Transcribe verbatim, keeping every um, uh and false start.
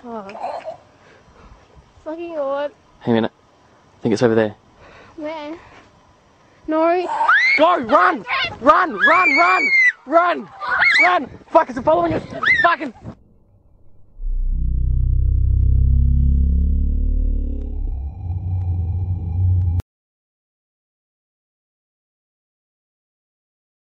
Oh. Fucking odd. Hang on a minute. I think it's over there. Where? No. Go! Run! Run! Run! Run! Run! Run! Fuck, is it following us? Fucking...